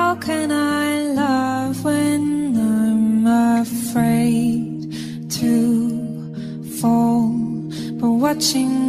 How can I love when I'm afraid to fall? But watching